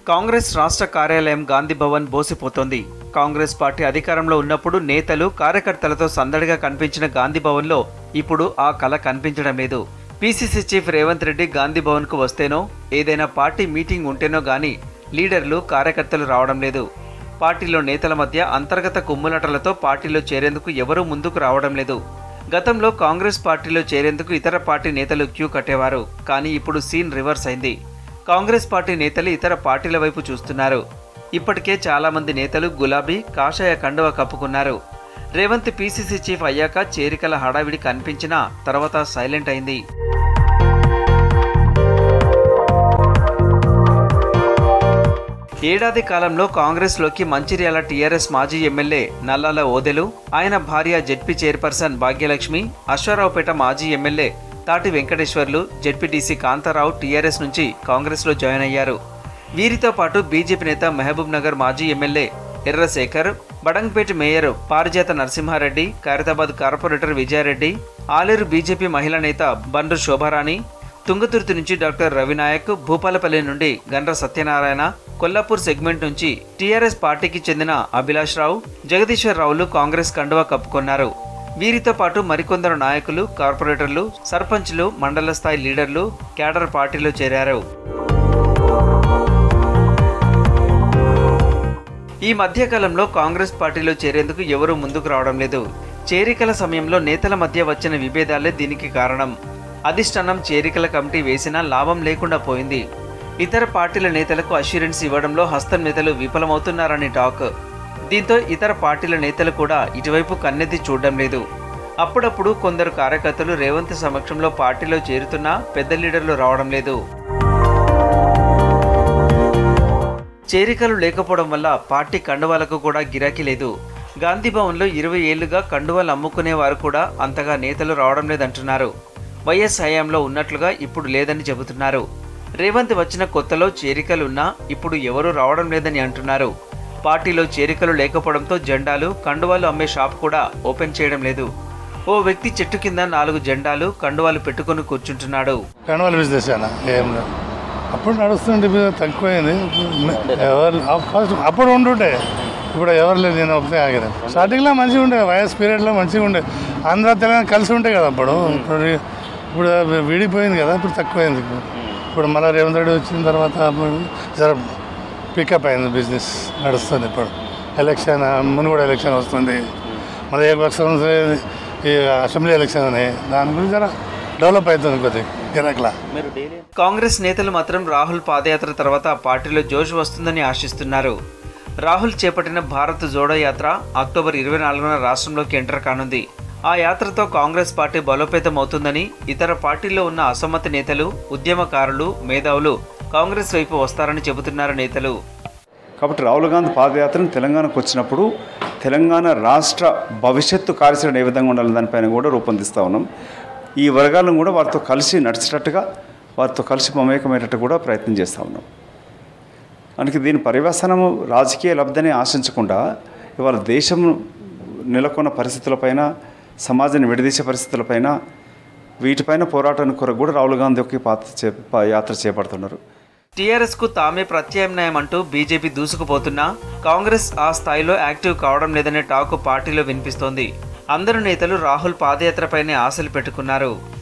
కాంగ్రెస్ రాష్ట్ర కార్యాలయం గాంధీ భవన్ బోసిపోతోంది. కాంగ్రెస్ పార్టీ అధికారంలో ఉన్నప్పుడు నేతలు కార్యకర్తలతో సందడిగా కనిపించిన గాంధీ భవన్లో ఇప్పుడు ఆ కళ కనిపించడం లేదు. పీసీసీ చీఫ్ రేవంత్ రెడ్డి గాంధీ భవన్కు వస్తేనో, ఏదైనా పార్టీ మీటింగ్ ఉంటేనో గానీ లీడర్లు కార్యకర్తలు రావడం లేదు. పార్టీలో నేతల మధ్య అంతర్గత కుమ్ములాటలతో పార్టీలో చేరేందుకు ఎవరూ ముందుకు రావడం లేదు. గతంలో కాంగ్రెస్ పార్టీలో చేరేందుకు ఇతర పార్టీ నేతలు క్యూ కట్టేవారు. కానీ ఇప్పుడు సీన్ రివర్స్ అయింది. కాంగ్రెస్ పార్టీ నేతలు ఇతర పార్టీల వైపు చూస్తున్నారు. ఇప్పటికే చాలా మంది నేతలు గులాబీ, కాషాయ కండువా కప్పుకున్నారు. రేవంత్ పీసీసీ చీఫ్ అయ్యాక చేరికల హడావిడి కనిపించినా తర్వాత సైలెంట్ అయింది. ఏడాది కాలంలో కాంగ్రెస్లోకి మంచిర్యాల టీఆర్ఎస్ మాజీ ఎమ్మెల్యే నల్లాల ఓదెలు, ఆయన భార్య జెడ్పీ చైర్పర్సన్ భాగ్యలక్ష్మి, అశ్వారావుపేట మాజీ ఎమ్మెల్యే తాటి వెంకటేశ్వర్లు, జెడ్పీటీసీ కాంతారావు టీఆర్ఎస్ నుంచి కాంగ్రెస్లో జాయిన్ అయ్యారు. వీరితో పాటు బీజేపీ నేత మహబూబ్ నగర్ మాజీ MLA Erra Shekhar, Badangpet mayor Parijatha Narasimhareddy, Khairatabad corporator Vijayareddy, Aleru BJP మహిళా నేత బండ్రు శోభారాణి, తుంగతుర్తి నుంచి డాక్టర్ రవినాయక్, భూపాలపల్లి నుండి గండ్ర సత్యనారాయణ, కొల్లాపూర్ సెగ్మెంట్ నుంచి టీఆర్ఎస్ పార్టీకి చెందిన అభిలాష్ రావు, జగదీశ్వర్ రావులు కాంగ్రెస్ కండువా కప్పుకొన్నారు. వీరితో పాటు మరికొందరు నాయకులు, కార్పొరేటర్లు, సర్పంచ్లు, మండల స్థాయి లీడర్లు క్యాడర్ పార్టీలో చేరారు. ఈ మధ్యకాలంలో కాంగ్రెస్ పార్టీలో చేరేందుకు ఎవరూ ముందుకు రావడం లేదు. చేరికల సమయంలో నేతల మధ్య వచ్చిన విభేదాలే దీనికి కారణం. అధిష్టానం చేరికల కమిటీ వేసినా లాభం లేకుండా పోయింది. ఇతర పార్టీల నేతలకు అష్యూరెన్స్ ఇవ్వడంలో హస్తం నేతలు విఫలమవుతున్నారని టాక్. దీంతో ఇతర పార్టీల నేతలు కూడా ఇటువైపు కన్నెత్తి చూడడం లేదు. అప్పుడప్పుడు కొందరు కార్యకర్తలు రేవంత్ సమక్షంలో పార్టీలో చేరుతున్నా పెద్ద లీడర్లు రావడం లేదు. చేరికలు లేకపోవడం వల్ల పార్టీ కండువాలకు కూడా గిరాకీ లేదు. గాంధీ భవన్లో 20 ఏళ్లుగా కండువాలు అమ్ముకునే వారు కూడా అంతగా నేతలు రావడం లేదంటున్నారు. వైఎస్ హయాంలో ఉన్నట్లుగా ఇప్పుడు లేదని చెబుతున్నారు. రేవంత్ వచ్చిన కొత్తలో చేరికలున్నా ఇప్పుడు ఎవరూ రావడం లేదని అంటున్నారు. పార్టీలో చేరికలు లేకపోవడంతో జెండాలు, కండువాలు అమ్మే షాప్ కూడా ఓపెన్ చేయడం లేదు. ఓ వ్యక్తి చెట్టు కింద 4 జెండాలు, కండువాలు పెట్టుకుని కూర్చుంటున్నాడు. కండువాల బిజినెస్ అప్పుడు నడుస్తుంటే తక్కువైంది. ఫస్ట్ అప్పుడు ఉంటుండే, ఇప్పుడు ఎవరు లేదు. నేను ఒకటే ఆగిన స్టార్టింగ్లో మంచిగా ఉండే, వైఎస్ పీరియడ్లో మంచిగా ఉండే. ఆంధ్ర తెలంగాణ కలిసి ఉంటే కదా అప్పుడు. ఇప్పుడు విడిపోయింది కదా, ఇప్పుడు తక్కువైంది. ఇప్పుడు మళ్ళీ రేవంత్ రెడ్డి వచ్చిన తర్వాత జర పికప్ అయింది, బిజినెస్ నడుస్తుంది. ఇప్పుడు ఎలక్షన్ మునుగోడు ఎలక్షన్ వస్తుంది, మళ్ళీ ఈ అసెంబ్లీ ఎలక్షన్ అని, దాని గురించి జర డెవలప్ అవుతుంది కొద్దిగా గిరాకలా. కాంగ్రెస్ నేతలు మాత్రం రాహుల్ పాదయాత్ర తర్వాత పార్టీలో జోష్ వస్తుందని ఆశిస్తున్నారు. రాహుల్ చేపట్టిన భారత్ జోడో యాత్ర అక్టోబర్ 24న రాష్ట్రంలోకి ఎంటర్ కానుంది. ఆ యాత్రతో కాంగ్రెస్ పార్టీ బలోపేతం అవుతుందని ఇతర పార్టీల్లో ఉన్న అసమ్మతి నేతలు, ఉద్యమకారులు, మేధావులు కాంగ్రెస్ వైపు వస్తారని చెబుతున్నారు నేతలు. కాబట్టి రాహుల్ గాంధీ పాదయాత్రను తెలంగాణకు వచ్చినప్పుడు తెలంగాణ రాష్ట్ర భవిష్యత్తు కార్యాచరణ ఏ విధంగా ఉండాలని దానిపైన కూడా రూపొందిస్తూ ఉన్నాం. ఈ వర్గాలను కూడా వారితో కలిసి నడిచేటట్టుగా, వారితో కలిసి మమేకమయ్యేటట్టు కూడా ప్రయత్నం చేస్తూ ఉన్నాం. అందుకే దీని పర్యవసానము రాజకీయ లబ్ధిని ఆశించకుండా ఇవాళ దేశం నెలకొన్న పరిస్థితులపైన, సమాజాన్ని విడదీసే పరిస్థితులపైన, వీటిపైన పోరాటానికి కొరకు కూడా రాహుల్ గాంధీ యొక్క యాత్ర చేపడుతున్నారు. టీఆర్ఎస్ కు తామే ప్రత్యామ్నాయం అంటూ బీజేపీ దూసుకుపోతున్నా కాంగ్రెస్ ఆ స్థాయిలో యాక్టివ్ కావడం లేదనే టాక్ పార్టీలో వినిపిస్తోంది. అందరు నేతలు రాహుల్ పాదయాత్రపైనే ఆశలు పెట్టుకున్నారు.